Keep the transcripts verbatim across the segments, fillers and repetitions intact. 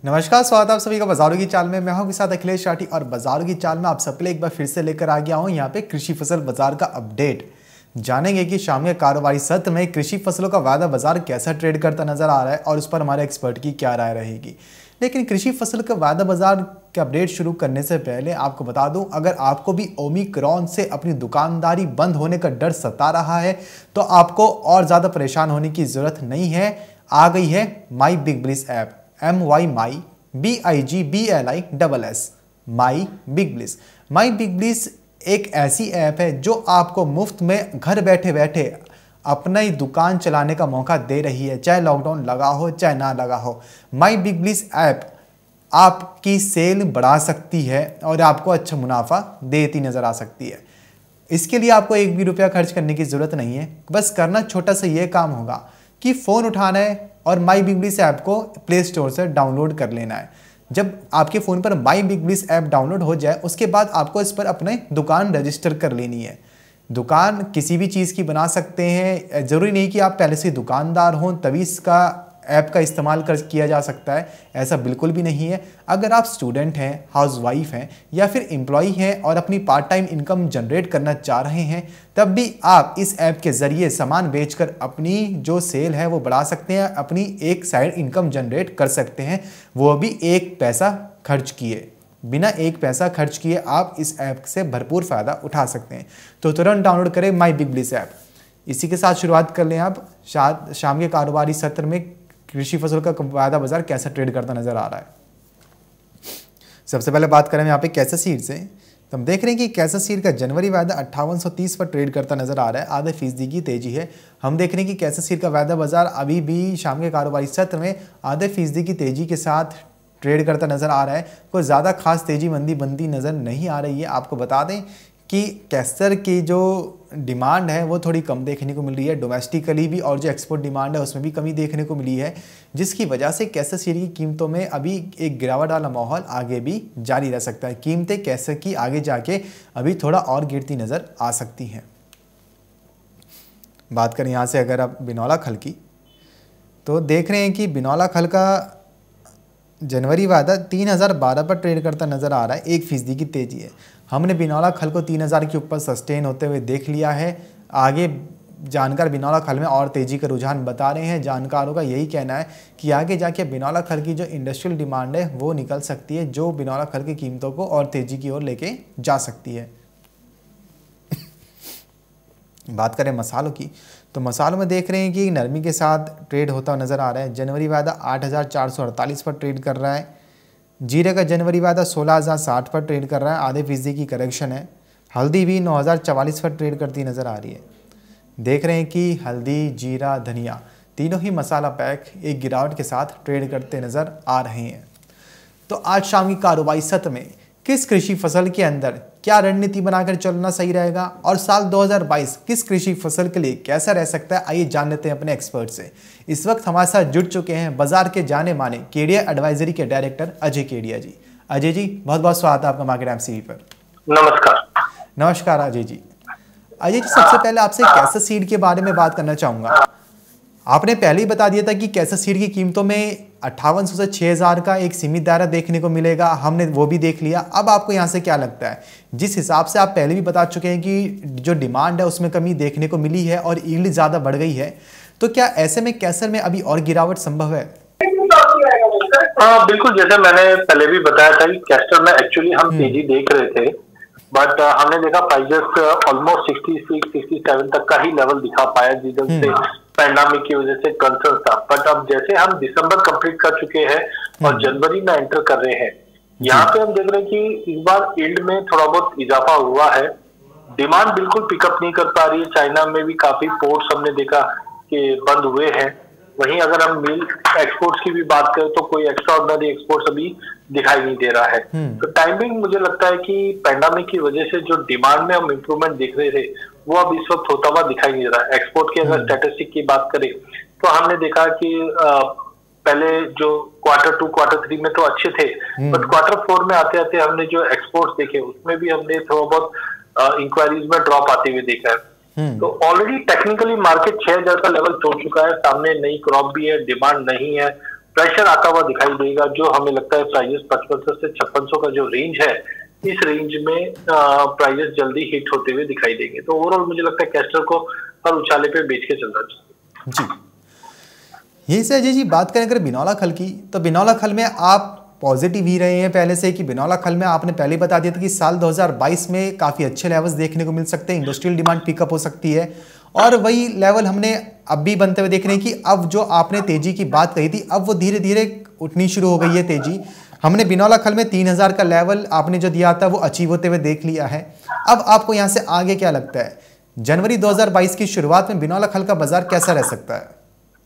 नमस्कार, स्वागत है आप सभी का बाजारों की चाल में। मैं हूं के साथ अखिलेश राठी और बाजारों की चाल में आप सबके लिए एक बार फिर से लेकर आ गया हूं यहाँ पे कृषि फसल बाजार का अपडेट। जानेंगे कि शाम के कारोबारी सत्र में कृषि फसलों का वायदा बाजार कैसा ट्रेड करता नजर आ रहा है और उस पर हमारे एक्सपर्ट की क्या राय रहेगी। लेकिन कृषि फसल का वायदा बाजार के अपडेट शुरू करने से पहले आपको बता दूं, अगर आपको भी ओमिक्रॉन से अपनी दुकानदारी बंद होने का डर सता रहा है तो आपको और ज़्यादा परेशान होने की ज़रूरत नहीं है। आ गई है My Big Bliss app, M Y My B I G B L I double S, My Big Bliss. My Big Bliss एक ऐसी ऐप है जो आपको मुफ्त में घर बैठे बैठे अपना ही दुकान चलाने का मौका दे रही है, चाहे लॉकडाउन लगा हो चाहे ना लगा हो। माई बिग ब्लिस ऐप आपकी सेल बढ़ा सकती है और आपको अच्छा मुनाफा देती नज़र आ सकती है। इसके लिए आपको एक भी रुपया खर्च करने की ज़रूरत नहीं है। बस करना छोटा सा ये काम होगा कि फ़ोन उठाना है और माई बिग ब्लिस ऐप को प्ले स्टोर से डाउनलोड कर लेना है। जब आपके फ़ोन पर My Big Bliss app download हो जाए उसके बाद आपको इस पर अपने दुकान रजिस्टर कर लेनी है। दुकान किसी भी चीज़ की बना सकते हैं, ज़रूरी नहीं कि आप पहले से दुकानदार हों तभी इसका ऐप का इस्तेमाल कर किया जा सकता है, ऐसा बिल्कुल भी नहीं है। अगर आप स्टूडेंट हैं, हाउसवाइफ हैं या फिर एम्प्लॉई हैं और अपनी पार्ट टाइम इनकम जनरेट करना चाह रहे हैं तब भी आप इस ऐप के ज़रिए सामान बेचकर अपनी जो सेल है वो बढ़ा सकते हैं, अपनी एक साइड इनकम जनरेट कर सकते हैं, वो भी एक पैसा खर्च किए। बिना एक पैसा खर्च किए आप इस ऐप से भरपूर फ़ायदा उठा सकते हैं। तो तुरंत डाउनलोड करें माई बिग ब्लिस ऐप। इसी के साथ शुरुआत कर लें आप शाम के कारोबारी सत्र में कृषि फसल का वायदा बाजार कैसा ट्रेड करता नजर आ रहा है। सबसे पहले बात करें यहाँ पे कैसा सीड से, तो हम देख रहे हैं कि कैसा सीड का जनवरी वायदा अट्ठावन सौ तीस पर ट्रेड करता नजर आ रहा है, आधे फीसदी की तेजी है। हम देख रहे हैं कि कैसा सीड का वायदा बाजार अभी भी शाम के कारोबारी सत्र में आधे फीसदी की तेजी के साथ ट्रेड करता नजर आ रहा है। कोई ज़्यादा खास तेजी मंदी बनती नज़र नहीं आ रही है। आपको बता दें कि कैस्टर की जो डिमांड है वो थोड़ी कम देखने को मिल रही है डोमेस्टिकली भी, और जो एक्सपोर्ट डिमांड है उसमें भी कमी देखने को मिली है, जिसकी वजह से कैसर सीड की कीमतों में अभी एक गिरावट वाला माहौल आगे भी जारी रह सकता है। कीमतें कैसर की आगे जाके अभी थोड़ा और गिरती नज़र आ सकती हैं। बात करें यहाँ से अगर आप बिनौला खल की, तो देख रहे हैं कि बिनौला खल का जनवरी वायदा तीन हज़ार बारह पर ट्रेड करता नज़र आ रहा है, एक फीसदी की तेज़ी है। हमने बिनौला खल को तीन हज़ार के ऊपर सस्टेन होते हुए देख लिया है। आगे जानकार बिनौला खल में और तेज़ी का रुझान बता रहे हैं। जानकारों का यही कहना है कि आगे जाके बिनौला खल की जो इंडस्ट्रियल डिमांड है वो निकल सकती है, जो बिनौला खल की कीमतों को और तेज़ी की ओर लेके जा सकती है। बात करें मसालों की, तो मसालों में देख रहे हैं कि नरमी के साथ ट्रेड होता नज़र आ रहा है। जनवरी वायदा आठ हज़ार चार सौ अड़तालीस पर ट्रेड कर रहा है। जीरे का जनवरी वायदा सोलह हज़ार साठ पर ट्रेड कर रहा है, आधे फीसदी की करेक्शन है। हल्दी भी नौ हज़ार चवालीस पर ट्रेड करती नज़र आ रही है। देख रहे हैं कि हल्दी, जीरा, धनिया तीनों ही मसाला पैक एक गिरावट के साथ ट्रेड करते नज़र आ रहे हैं। तो आज शाम की कारोबारी सत्र में किस कृषि फसल के अंदर क्या रणनीति बनाकर चलना सही रहेगा और साल दो हज़ार बाईस किस कृषि फसल के लिए कैसा रह सकता है, आइए जान लेते हैं अपने एक्सपर्ट से। इस वक्त हमारे साथ जुड़ चुके हैं बाजार के जाने माने केडिया एडवाइजरी के डायरेक्टर अजय केडिया जी। अजय जी, बहुत बहुत स्वागत है आपका मार्केट एमसीवी पर। नमस्कार। नमस्कार अजय जी। अजय जी, सबसे पहले आपसे कैसा सीड के बारे में बात करना चाहूँगा। आपने पहले ही बता दिया था कि कैसा सीड की कीमतों में अट्ठावन सौ से छः हज़ार का एक सीमित दायरा देखने को मिलेगा, हमने वो भी देख लिया। अब आपको यहाँ से क्या लगता है, जिस हिसाब से आप पहले भी बता चुके हैं कि जो डिमांड है उसमें कमी देखने को मिली है और यील्ड ज़्यादा बढ़ गई है, तो क्या ऐसे में कैसर में अभी और गिरावट संभव है? हाँ बिल्कुल, जैसे मैंने पहले भी बताया था कि कैस्टर में एक्चुअली हम तेजी देख रहे थे, बट हमने देखा prices almost sixty six sixty seven तक का ही लेवल दिखा पाया, जिधर से पैंडेमिक की वजह से कंसर्न था। बट अब जैसे हम दिसंबर कंप्लीट कर चुके हैं और जनवरी में एंटर कर रहे हैं, यहाँ पे हम देख रहे हैं कि इस बार यील्ड में थोड़ा बहुत इजाफा हुआ है। डिमांड बिल्कुल पिकअप नहीं कर पा रही है। चाइना में भी काफी पोर्ट्स हमने देखा कि बंद हुए हैं। वहीं अगर हम मिल एक्सपोर्ट्स की भी बात करें तो कोई एक्स्ट्रा ऑर्डिनरी एक्सपोर्ट्स अभी दिखाई नहीं दे रहा है। तो टाइमिंग मुझे लगता है कि पैंडेमिक की वजह से जो डिमांड में हम इंप्रूवमेंट देख रहे थे वो अब इस वक्त होता हुआ दिखाई नहीं रहा है। एक्सपोर्ट की अगर स्टैटिस्टिक की बात करें तो हमने देखा कि आ, पहले जो क्वार्टर टू क्वार्टर थ्री में तो अच्छे थे, बट क्वार्टर फोर में आते आते हमने जो एक्सपोर्ट्स देखे उसमें भी हमने थोड़ा बहुत इंक्वायरीज में ड्रॉप आते हुए देखा है। तो ऑलरेडी टेक्निकली मार्केट छह हज़ार का लेवल छोड़ चुका है। सामने नई क्रॉप भी है, डिमांड नहीं है, प्रेशर आता हुआ दिखाई देगा, जो हमें लगता है प्राइजेस पचपन सौ से छप्पन सौ का जो रेंज है, इस रेंज में प्राइजेस जल्दी हिट होते हुए दिखाई देंगे। तो ओवरऑल मुझे लगता है कैस्टर को हर उछाले पे बेच के चलना चाहिए। जी, यही से अजय जी बात करें अगर बिनौला खल की, तो बिनौला खल में आप पॉजिटिव ही रहे हैं पहले से कि बिनौला खल में आपने पहले बता दिया था कि साल दो हज़ार बाईस में काफ़ी अच्छे लेवल्स देखने को मिल सकते हैं, इंडस्ट्रियल डिमांड पिकअप हो सकती है, और वही लेवल हमने अब भी बनते हुए देख रहे हैं कि अब जो आपने तेजी की बात कही थी अब वो धीरे धीरे उठनी शुरू हो गई है तेजी। हमने बिनौला खल में तीन हज़ार का लेवल आपने जो दिया था वो अचीव होते हुए देख लिया है। अब आपको यहाँ से आगे क्या लगता है, जनवरी दो हज़ार बाईस की शुरुआत में बिनौला खल का बाजार कैसा रह सकता है?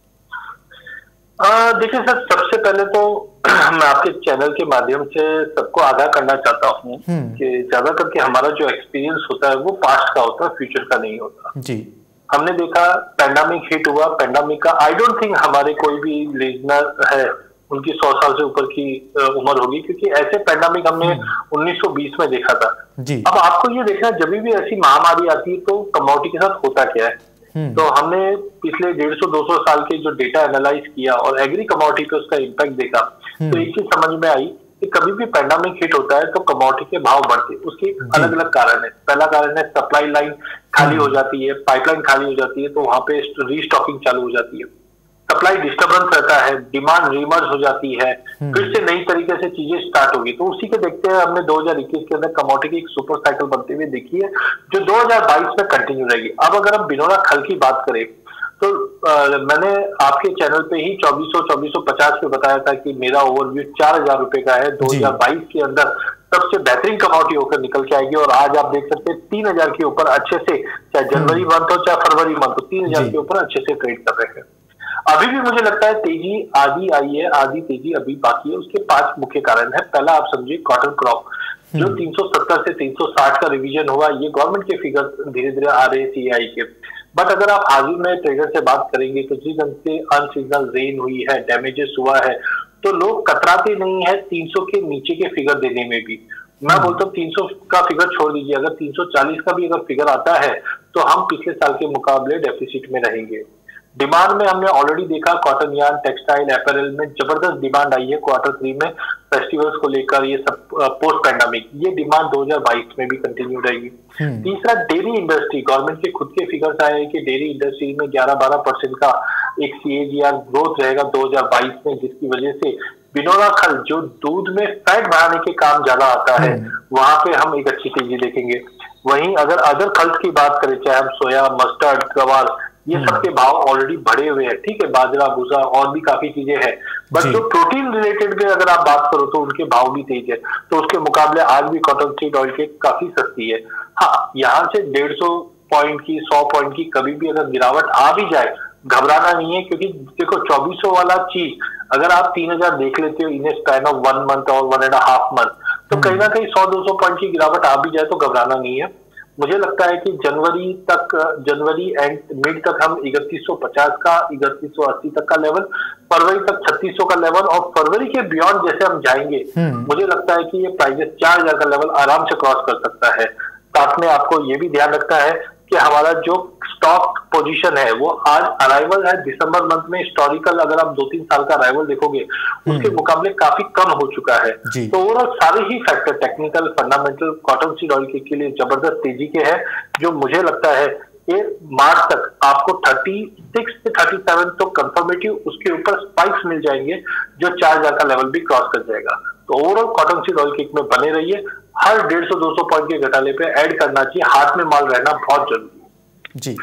देखिए सर, सबसे पहले तो मैं आपके चैनल के माध्यम से सबको आगाह करना चाहता हूँ कि ज्यादा करके हमारा जो एक्सपीरियंस होता है वो पास्ट का होता है, फ्यूचर का नहीं होता जी। हमने देखा पैंडेमिक हिट हुआ, पैंडेमिक का आई डोंट थिंक हमारे कोई भी लिजनर है उनकी सौ साल से ऊपर की उम्र होगी, क्योंकि ऐसे पैंडेमिक हमने उन्नीस सौ बीस में देखा था जी। अब आपको ये देखना, जब भी ऐसी महामारी आती है तो कमोडिटी के साथ होता क्या है। तो हमने पिछले डेढ़ सौ दो सौ साल के जो डेटा एनालाइज किया और एग्री कमोडिटी पे उसका इम्पैक्ट देखा, तो एक चीज समझ में आई कि कभी भी पैंडेमिक हिट होता है तो कमोडिटी के भाव बढ़ते हैं। उसके अलग अलग कारण है। पहला कारण है सप्लाई लाइन खाली हो जाती है, पाइपलाइन खाली हो जाती है, तो वहां पे रीस्टॉकिंग चालू हो जाती है, सप्लाई डिस्टर्बेंस रहता है, डिमांड रिमर्ज हो जाती है, फिर से नई तरीके से चीजें स्टार्ट होगी। तो उसी के देखते हुए हमने दो हज़ार इक्कीस के अंदर कमोडिटी की एक सुपर साइकिल बनते हुए देखी है, जो दो हज़ार बाईस में कंटिन्यू रहेगी। अब अगर हम बिनौला खल की बात करें तो आ, मैंने आपके चैनल पे ही चौबीस सौ चौबीस सौ पचास पे बताया था कि मेरा ओवरव्यू चार हजार रुपए का है, दो हज़ार बाईस के अंदर सबसे बेहतरीन कमोडिटी होकर निकल के आएगी। और आज आप देख सकते हैं तीन हजार के ऊपर अच्छे से, चाहे जनवरी मंथ हो चाहे फरवरी मंथ हो, तीन हजार के ऊपर अच्छे से ट्रेड कर रहे हैं। अभी भी मुझे लगता है तेजी आधी आई है, आधी तेजी अभी बाकी है। उसके पांच मुख्य कारण है। पहला आप समझिए कॉटन क्रॉप, जो तीन सौ सत्तर से तीन सौ साठ का रिवीजन हुआ, ये गवर्नमेंट के फिगर धीरे धीरे आ रहे हैं सीआई के। बट अगर आप हाजिर में ट्रेडर से बात करेंगे तो जिस ढंग से अनसीजनल रेन हुई है, डैमेजेस हुआ है, तो लोग कतराते नहीं है तीन सौ के नीचे के फिगर देने में भी। मैं बोलता हूँ तीन सौ का फिगर छोड़ दीजिए, अगर तीन सौ चालीस का भी अगर फिगर आता है तो हम पिछले साल के मुकाबले डेफिसिट में रहेंगे। डिमांड में हमने ऑलरेडी देखा, कॉटन यार्न, टेक्सटाइल, अपैरल में जबरदस्त डिमांड आई है क्वार्टर थ्री में, फेस्टिवल्स को लेकर, ये सब पोस्ट पैंडेमिक, ये डिमांड दो हज़ार बाईस में भी कंटिन्यू रहेगी। तीसरा डेयरी इंडस्ट्री, गवर्नमेंट के खुद के फिगर्स आए हैं कि डेयरी इंडस्ट्री में ग्यारह बारह परसेंट का एक सीएजीआर ग्रोथ रहेगा दो हज़ार बाईस में, जिसकी वजह से बिनौला खल जो दूध में फैट बढ़ाने के काम ज्यादा आता है, वहां पे हम एक अच्छी तेजी देखेंगे। वहीं अगर अदर खल्स की बात करें, चाहे हम सोया, मस्टर्ड, गवार, ये सबके भाव ऑलरेडी बढ़े हुए हैं। ठीक है, बाजरा, भूसा और भी काफी चीजें हैं, बट जो प्रोटीन रिलेटेड में अगर आप बात करो तो उनके भाव भी तेज है। तो उसके मुकाबले आज भी कॉटन सीड ऑयल के काफी सस्ती है। हाँ, यहाँ से डेढ़ सौ पॉइंट की, सौ पॉइंट की कभी भी अगर गिरावट आ भी जाए, घबराना नहीं है, क्योंकि देखो चौबीस सौ वाला चीज अगर आप तीन हजार देख लेते हो in span of one month और वन एंड हाफ मंथ, तो कहीं ना कहीं सौ दो सौ पॉइंट की गिरावट आ भी जाए तो घबराना नहीं है। मुझे लगता है कि जनवरी तक, जनवरी एंड मिड तक हम इकतीस सौ पचास का, इकतीस सौ अस्सी तक का लेवल, फरवरी तक छत्तीस सौ का लेवल, और फरवरी के बियॉन्ड जैसे हम जाएंगे मुझे लगता है कि ये प्राइजेस चार हजार का लेवल आराम से क्रॉस कर सकता है। साथ में आपको ये भी ध्यान रखना है कि हमारा जो स्टॉक पोजीशन है वो आज अराइवल है दिसंबर मंथ में, हिस्टोरिकल अगर आप दो तीन साल का अराइवल देखोगे उसके मुकाबले काफी कम हो चुका है। तो ओवरऑल सारे ही factor, technical, fundamental, cotton seed oil के, के लिए जबरदस्त तेजी के हैं, जो मुझे लगता है कि मार्च तक आपको छत्तीस से सैंतीस तो कंफर्मेटिव, उसके ऊपर स्पाइक्स मिल जाएंगे जो चार हजार का लेवल भी क्रॉस कर जाएगा। तो overall cotton seed oil cake में बने रहिए, हर डेढ़ सौ दो सौ पॉइंट के घटाले पे ऐड करना चाहिए, हाथ में माल रहना बहुत जरूरी है जी।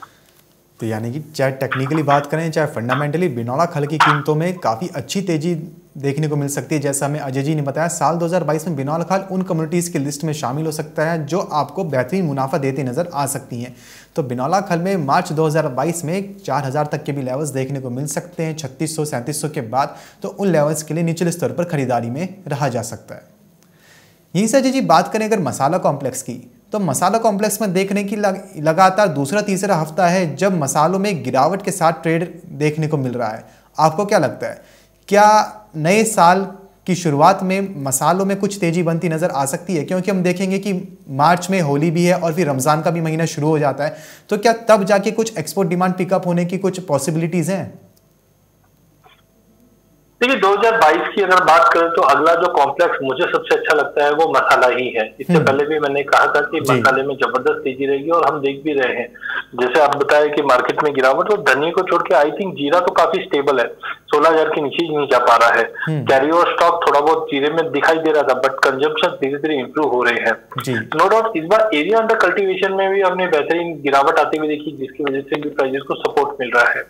तो यानी कि चाहे टेक्निकली बात करें चाहे फंडामेंटली, बिनौला खल की कीमतों में काफ़ी अच्छी तेजी देखने को मिल सकती है। जैसा हमें अजय जी ने बताया, साल दो हज़ार बाईस में बिनौला खल उन कम्युनिटीज़ की लिस्ट में शामिल हो सकता है जो आपको बेहतरीन मुनाफा देती नज़र आ सकती हैं। तो बिनौला खल में मार्च दो हज़ार बाईस में चार हज़ार तक के भी लेवल्स देखने को मिल सकते हैं। छत्तीस सौ सैंतीस सौ के बाद तो उन लेवल्स के लिए निचले स्तर पर खरीदारी में रहा जा सकता है। यहीं से अजय जी बात करें अगर मसाला कॉम्प्लेक्स की, तो मसाला कॉम्प्लेक्स में देखने की लग, लगातार दूसरा तीसरा हफ्ता है जब मसालों में गिरावट के साथ ट्रेड देखने को मिल रहा है। आपको क्या लगता है, क्या नए साल की शुरुआत में मसालों में कुछ तेजी बनती नज़र आ सकती है? क्योंकि हम देखेंगे कि मार्च में होली भी है और फिर रमज़ान का भी महीना शुरू हो जाता है, तो क्या तब जाके कुछ एक्सपोर्ट डिमांड पिकअप होने की कुछ पॉसिबिलिटीज़ हैं? देखिए दो हज़ार बाईस की अगर बात करें तो अगला जो कॉम्प्लेक्स मुझे सबसे अच्छा लगता है वो मसाला ही है। इससे पहले भी मैंने कहा था कि मसाले में जबरदस्त तेजी रहेगी और हम देख भी रहे हैं। जैसे आप बताए कि मार्केट में गिरावट, और धनिया को छोड़ के आई थिंक जीरा तो काफी स्टेबल है, सोलह हजार के नीचे ही नहीं जा पा रहा है। कैरी ओवर स्टॉक थोड़ा बहुत जीरे में दिखाई दे रहा था, बट कंजम्पशन धीरे धीरे इंप्रूव हो रहे हैं। नो डाउट इस बार एरिया अंडर कल्टीवेशन में भी हमने बेहतरीन गिरावट आती हुई देखी, जिसकी वजह से भी प्राइसेस को सपोर्ट मिल रहा है।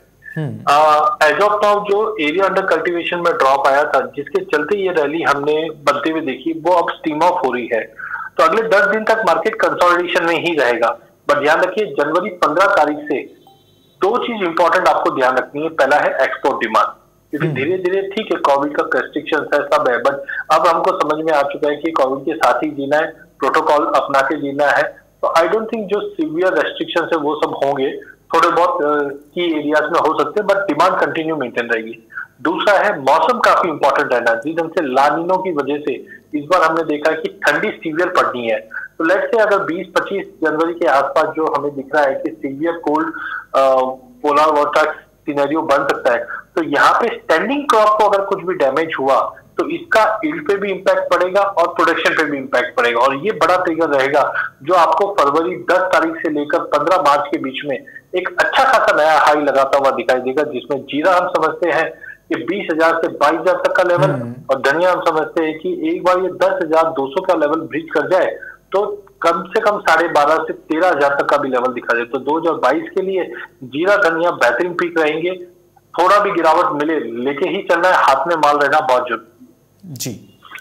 एज ऑफ नाउ जो एरिया अंडर कल्टीवेशन में ड्रॉप आया था, जिसके चलते ये रैली हमने बनते हुए देखी, वो अब स्टीम ऑफ हो रही है। तो अगले दस दिन तक मार्केट कंसोलिडेशन में ही रहेगा। बट ध्यान रखिए जनवरी पंद्रह तारीख से दो चीज इंपॉर्टेंट आपको ध्यान रखनी है। पहला है एक्सपोर्ट डिमांड, क्योंकि धीरे धीरे ठीक है कोविड का रेस्ट्रिक्शन है, सब है, बट अब हमको समझ में आ चुका है कि कोविड के साथ ही जीना है, प्रोटोकॉल अपना के जीना है। तो आई डोंट थिंक जो सीवियर रेस्ट्रिक्शन है वो सब होंगे, थोड़े बहुत की एरियाज में हो सकते हैं, बट डिमांड कंटिन्यू मेंटेन रहेगी। दूसरा है मौसम काफी इंपॉर्टेंट है ना, जिस ढंग से लानिनो की वजह से इस बार हमने देखा कि ठंडी सीवियर पड़नी है। तो लेट्स से अगर बीस पच्चीस जनवरी के आसपास जो हमें दिख रहा है कि severe cold polar vortex scenario बन सकता है, तो यहाँ पे स्टैंडिंग क्रॉप को अगर कुछ भी डैमेज हुआ तो इसका यील्ड पे भी इंपैक्ट पड़ेगा और प्रोडक्शन पे भी इंपैक्ट पड़ेगा। और ये बड़ा ट्रिगर रहेगा जो आपको फरवरी दस तारीख से लेकर पंद्रह मार्च के बीच में एक अच्छा खासा नया हाई लगाता हुआ दिखाई देगा, जिसमें जीरा हम समझते हैं कि बीस हजार से बाईस हजार तक का लेवल, और धनिया हम समझते हैं कि एक बार ये दस हजार दो सौ का लेवल ब्रीच कर जाए तो कम से कम साढ़े बारह से तेरह हजार तक का भी लेवल दिखा दे। तो दो हजार बाईस के लिए जीरा धनिया बेहतरीन पीक रहेंगे। थोड़ा भी गिरावट मिले लेके ही चलना है, हाथ में माल रहना बहुत जरूरी जी।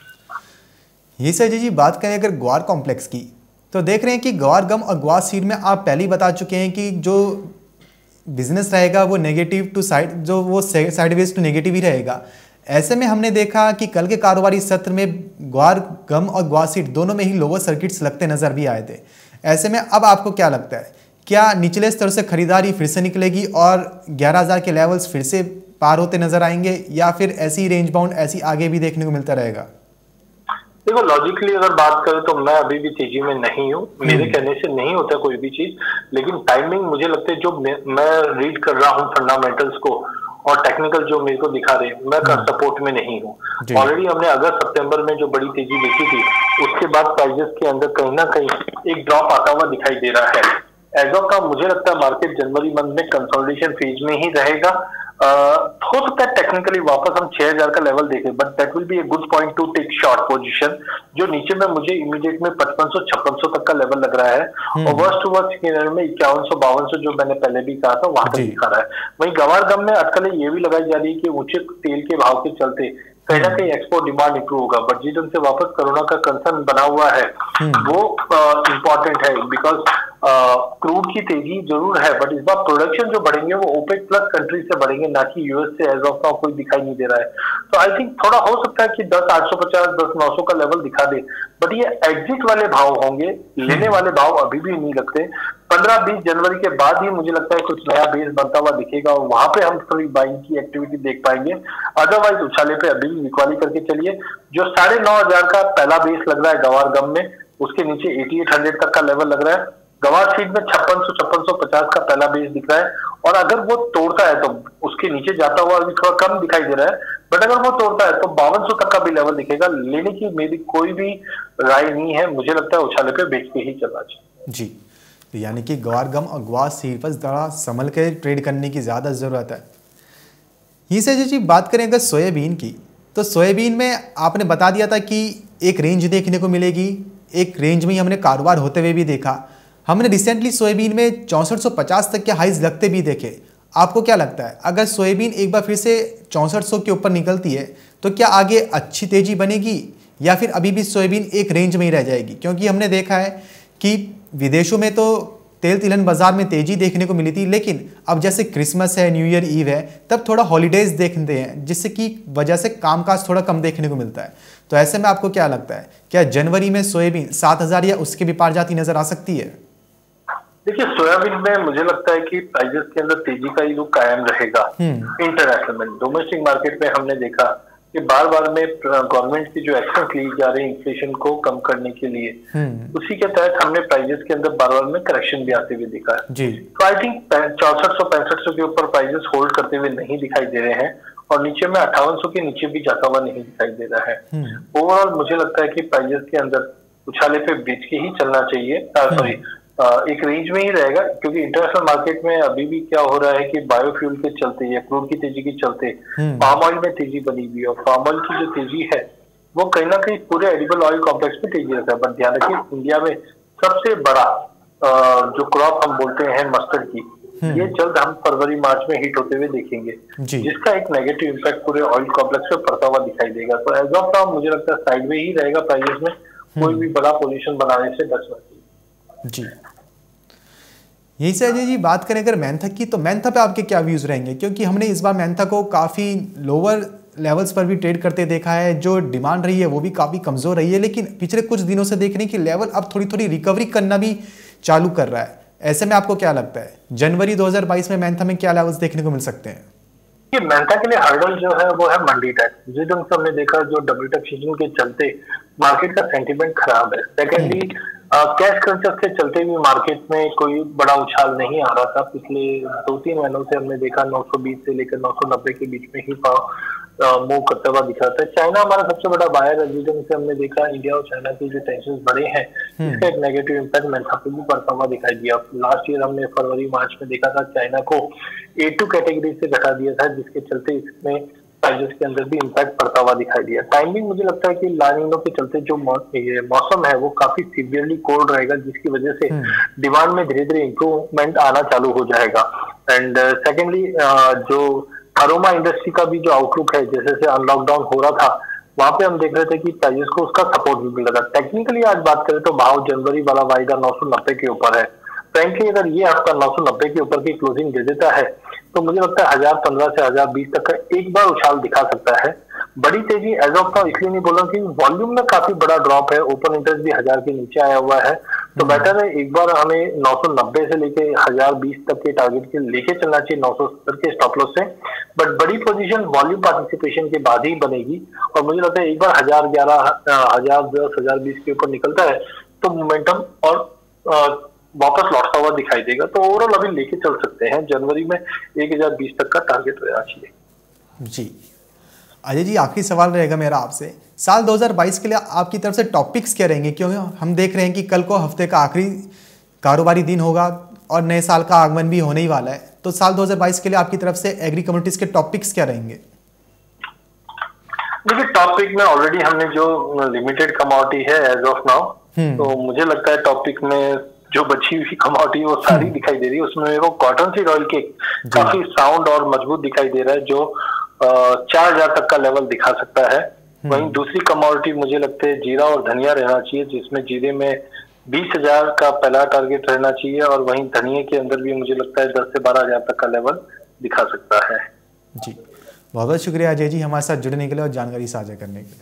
ये सर जी बात करें अगर ग्वार कॉम्प्लेक्स की, तो देख रहे हैं कि ग्वार गम और ग्वार सीड में आप पहले ही बता चुके हैं कि जो बिजनेस रहेगा वो नेगेटिव टू साइड, जो वो साइडवेज टू नेगेटिव ही रहेगा। ऐसे में हमने देखा कि कल के कारोबारी सत्र में ग्वार गम और ग्वार सीड दोनों में ही लोअर सर्किट्स लगते नजर भी आए थे। ऐसे में अब आपको क्या लगता है, क्या निचले स्तर से खरीदारी फिर से निकलेगी और ग्यारह हज़ार के लेवल्स फिर से पार होते नजर आएंगे, या फिर ऐसी रेंज बाउंड ऐसी आगे भी देखने को मिलता रहेगा? देखो लॉजिकली अगर बात करें तो मैं अभी भी तेजी में नहीं हूँ, मेरे कहने से नहीं होता कोई भी चीज, लेकिन टाइमिंग मुझे लगता है जो मैं रीड कर रहा हूँ फंडामेंटल्स को और टेक्निकल जो मेरे को दिखा रहे हैं, मैं कर सपोर्ट में नहीं हूँ। ऑलरेडी हमने अगस्त सितंबर में जो बड़ी तेजी देखी थी, उसके बाद प्राइजेस के अंदर कहीं ना कहीं एक ड्रॉप आता हुआ दिखाई दे रहा है। एज ऑफ नाउ मुझे लगता है मार्केट जनवरी मंथ में कंसोलिडेशन फेज में ही रहेगा। Uh, हो सकता है टेक्निकली वापस हम छह हजार का लेवल देखें, but that will be a good point to take short position. जो नीचे में मुझे इमीडिएट में पचपन सौ छप्पन सौ तक का लेवल लग रहा है, और वर्स्ट टू वर्स्ट में इक्यावन सौ बावन सौ जो मैंने पहले भी कहा था वहां तक दिखा रहा है। वहीं गवार गम में अटकलें ये भी लगाई जा रही है कि ऊंचे तेल के भाव के चलते कहीं ना कहीं एक्सपोर्ट डिमांड इंप्रूव होगा, बट जिस ढंग से वापस कोरोना का कंसर्न बना हुआ है वो इम्पोर्टेंट है, बिकॉज क्रूड की तेजी जरूर है, बट इस बार प्रोडक्शन जो बढ़ेंगे वो ओपेक प्लस कंट्री से बढ़ेंगे, ना कि यूएस से। एज ऑफ नाउ कोई दिखाई नहीं दे रहा है। तो आई थिंक थोड़ा हो सकता है कि दस आठ सौ पचास दस नौ सौ का लेवल दिखा दे, बट ये एग्जिट वाले भाव होंगे, लेने वाले भाव अभी भी नहीं लगते। पंद्रह बीस जनवरी के बाद ही मुझे लगता है कुछ नया बेस बनता हुआ दिखेगा और वहां पे हम थोड़ी बाइंग की एक्टिविटी देख पाएंगे। अदरवाइज उछाले पे अभी भी इक्वाली करके चलिए। जो साढ़े नौ हजार का पहला बेस लग रहा है गवार गम में, उसके नीचे एटी एट हंड्रेड तक का लेवल लग रहा है। गवार सीड में छप्पन सौ छप्पन सौ पचास का पहला बेस दिख रहा है, और अगर वो तोड़ता है तो उसके नीचे जाता हुआ अभी थोड़ा कम दिखाई दे रहा है, बट अगर वो तोड़ता है तो बावन सौ तक का भी लेवल दिखेगा। लेने की मेरी कोई भी राय नहीं है, मुझे लगता है उछाले पे बेच के ही चलना चाहिए जी। तो यानी कि ग्वार गम और ग्वार सीड पर जरा संभल के ट्रेड करने की ज़्यादा ज़रूरत है। ये से जी बात करें अगर सोयाबीन की, तो सोयाबीन में आपने बता दिया था कि एक रेंज देखने को मिलेगी, एक रेंज में ही हमने कारोबार होते हुए भी देखा। हमने रिसेंटली सोयाबीन में चौंसठ सौ पचास तक के हाइज लगते भी देखे। आपको क्या लगता है, अगर सोयाबीन एक बार फिर से चौंसठ सौ के ऊपर निकलती है तो क्या आगे अच्छी तेजी बनेगी, या फिर अभी भी सोयाबीन एक रेंज में ही रह जाएगी? क्योंकि हमने देखा है कि विदेशों में तो तेल तिलहन बाजार में तेजी देखने को मिली थी, लेकिन अब जैसे क्रिसमस है, न्यू ईयर ईव है, तब थोड़ा हॉलीडेज देखते हैं, जिससे कि वजह से कामकाज थोड़ा कम देखने को मिलता है। तो ऐसे में आपको क्या लगता है, क्या जनवरी में सोयाबीन सात हजार या उसके भी पार जाती नजर आ सकती है? देखिए सोयाबीन में मुझे लगता है कि प्राइजेस के अंदर तेजी का ही रुख कायम रहेगा। इंटरनेशनल में, डोमेस्टिक मार्केट में हमने देखा कि बार बार में गवर्नमेंट की जो एक्शन ली जा रही है इन्फ्लेशन को कम करने के लिए, उसी के तहत हमने प्राइजेस के अंदर बार बार में करेक्शन भी आते हुए देखा है। तो आई थिंक चौसठ सौ पैंसठ सौ के ऊपर प्राइजेस होल्ड करते हुए नहीं दिखाई दे रहे हैं, और नीचे में अट्ठावन सौ के नीचे भी जाता हुआ नहीं दिखाई दे रहा है। ओवरऑल मुझे लगता है कि प्राइजेस के अंदर उछाले पे बेच के ही चलना चाहिए, सॉरी एक रेंज में ही रहेगा, क्योंकि इंटरनेशनल मार्केट में अभी भी क्या हो रहा है कि बायोफ्यूल के चलते या क्रूड की तेजी के चलते पाम ऑयल में तेजी बनी हुई है, और पाम ऑयल की जो तेजी है वो कहीं ना कहीं पूरे एडिबल ऑयल कॉम्प्लेक्स में तेजी रहता है। बट ध्यान रखिए, इंडिया में सबसे बड़ा जो क्रॉप हम बोलते हैं मस्टर्ड की, ये जल्द हम फरवरी मार्च में हिट होते हुए देखेंगे, जिसका एक नेगेटिव इम्पैक्ट पूरे ऑयल कॉम्प्लेक्स में पड़ता हुआ दिखाई देगा। तो एज ऑफ नाउ मुझे लगता है साइड में ही रहेगा प्राइसेस में, कोई भी बड़ा पोजीशन बनाने से बचना चाहिए। जी, यही से अजय जी बात करें अगर मैंथा की, तो मैंथा पे आपके क्या व्यूज रहेंगे? क्योंकि हमने इस बार मैंथा को काफी लोअर लेवल्स पर भी ट्रेड करते देखा है, जो डिमांड रही है वो भी काफी कमजोर रही है, लेकिन पिछले कुछ दिनों से देख रहे हैं कि लेवल अब थोड़ी थोड़ी रिकवरी करना भी चालू कर रहा है। ऐसे में आपको क्या लगता है जनवरी दो हज़ार बाईस में मैंथा में क्या लेवल्स देखने को मिल सकते हैं? ये मैंथा के लिए हर्डल जो है वो है मंडी टैक्स, जिस ढंग से हमने देखा जो डबल टैक्सेशन के चलते मार्केट का सेंटीमेंट खराब है। सेकेंडली कैश क्रंचर्स के चलते भी मार्केट में कोई बड़ा उछाल नहीं आ रहा था। पिछले दो तीन महीनों से हमने देखा नौ सौ बीस से लेकर नौ सौ नब्बे के बीच में ही भाव मूव करता हुआ दिख रहा था। चाइना हमारा सबसे बड़ा बायर है, जिस ढंग से हमने देखा इंडिया और चाइना के जो टेंशन बढ़े हैं, इसका एक नेगेटिव इम्पैक्ट मैंथा पे भी पड़ता हुआ दिखाई दिया। लास्ट ईयर हमने फरवरी मार्च में देखा था चाइना को ए टू कैटेगरी से घटा दिया था, जिसके चलते इसमें प्राइसेस के अंदर भी इम्पैक्ट पड़ता हुआ दिखाई दिया। टाइमिंग मुझे लगता है कि लानिनो के चलते जो मौसम है वो काफी सीवियरली कोल्ड रहेगा, जिसकी वजह से डिमांड में धीरे धीरे इंप्रूवमेंट आना चालू हो जाएगा। एंड सेकेंडली जो अरोमा इंडस्ट्री का भी जो आउटलुक है, जैसे से अनलॉकडाउन हो रहा था वहां पे हम देख रहे थे कि प्राइसेस को उसका सपोर्ट भी मिल रहा था। टेक्निकली आज बात करें तो भाव जनवरी वाला वायदा नौ सौ नब्बे के ऊपर है। फ्रेंकली अगर ये हफ्ता नौ सौ नब्बे के ऊपर की क्लोजिंग दे देता है तो मुझे लगता है हजार पंद्रह से हजार बीस तक का एक बार उछाल दिखा सकता है। बड़ी तेजी एज ऑफ नाउ इसलिए नहीं बोल रहा कि वॉल्यूम में काफी बड़ा ड्रॉप है, ओपन इंटरेस्ट भी हजार के नीचे आया हुआ है, तो बेटर है एक बार हमें नौ सौ नब्बे से लेके हजार बीस तक के टारगेट के लेके चलना चाहिए नौ सौ सत्तर के स्टॉप लॉस से। बट बड़ी पोजीशन वॉल्यूम पार्टिसिपेशन के बाद ही बनेगी, और मुझे लगता है एक बार हजार ग्यारह हजार दस हजार बीस के ऊपर निकलता है तो मोमेंटम और आ, वापस लौटता हुआ दिखाई देगा। तो ओवरऑल अभी लेके चल सकते हैं, जनवरी में एक हजार बीस तक का टारगेट रहना चाहिए। जी अजय जी, आखिरी सवाल रहेगा मेरा आपसे, साल दो हज़ार बाईस के लिए आपकी तरफ से टॉपिक्स क्या रहेंगे? क्योंकि हम देख रहे हैं कि कल को हफ्ते का आखिरी कारोबारी दिन होगा और नए साल का आगमन भी होने ही वाला है, तो साल दो हज़ार बाईस के लिए आपकी तरफ से एग्री कम्युनिटीज के टॉपिक्स क्या रहेंगे? देखिए, टॉपिक में ऑलरेडी हमने जो लिमिटेड कमोडिटी है एज ऑफ नाउ, तो मुझे लगता है टॉपिक में जो बची हुई कमोडिटी वो सारी दिखाई दे रही है। उसमें मेरे को कॉटन सीड ऑयल के काफी साउंड और मजबूत दिखाई दे रहा है, जो चार हजार तक का लेवल दिखा सकता है। वहीं दूसरी कमोडिटी मुझे लगता है जीरा और धनिया रहना चाहिए, जिसमें जीरे में बीस हजार का पहला टारगेट रहना चाहिए, और वहीं धनिया के अंदर भी मुझे लगता है दस से बारह हजार तक का लेवल दिखा सकता है। जी, बहुत बहुत शुक्रिया अजय जी हमारे साथ जुड़ने के लिए और जानकारी साझा करने के लिए।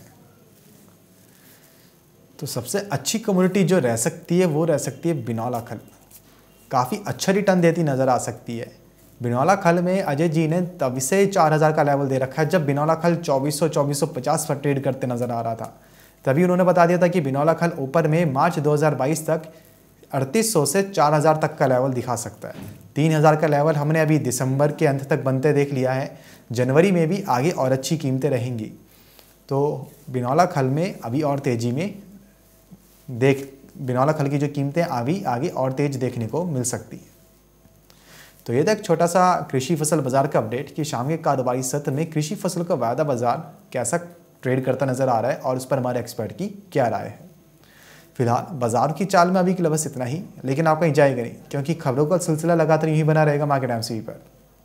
तो सबसे अच्छी कम्युनिटी जो रह सकती है वो रह सकती है बिनौला खल, काफ़ी अच्छा रिटर्न देती नज़र आ सकती है। बिनौला खल में अजय जी ने तब से चार हज़ार का लेवल दे रखा है, जब बिनौला खल चौबीस सौ चौबीस सौ पचास पर ट्रेड करते नज़र आ रहा था, तभी उन्होंने बता दिया था कि बिनौला खल ऊपर में मार्च दो हज़ार बाईस तक अड़तीस सौ से चार हज़ार तक का लेवल दिखा सकता है। तीन हज़ार का लेवल हमने अभी दिसंबर के अंत तक बनते देख लिया है, जनवरी में भी आगे और अच्छी कीमतें रहेंगी। तो बिनौला खल में अभी और तेज़ी में देख बिनौला खल की जो कीमतें अभी आगे और तेज देखने को मिल सकती है। तो ये था एक छोटा सा कृषि फसल बाजार का अपडेट कि शाम के कारोबारी सत्र में कृषि फसल का वायदा बाजार कैसा ट्रेड करता नजर आ रहा है और उस पर हमारे एक्सपर्ट की क्या राय है। फिलहाल बाजार की चाल में अभी के लिए बस इतना ही, लेकिन आप कहीं जाएगा नहीं, क्योंकि खबरों का सिलसिला लगातार यूं ही बना रहेगा मार्केट एमसीवी पर।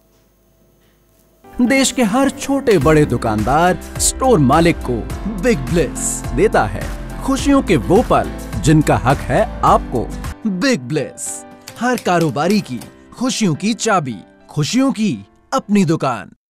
देश के हर छोटे बड़े दुकानदार स्टोर मालिक को बिग ब्लेस देता है खुशियों के वो पल जिनका हक है आपको। बिग ब्लेस, हर कारोबारी की खुशियों की चाबी, खुशियों की अपनी दुकान।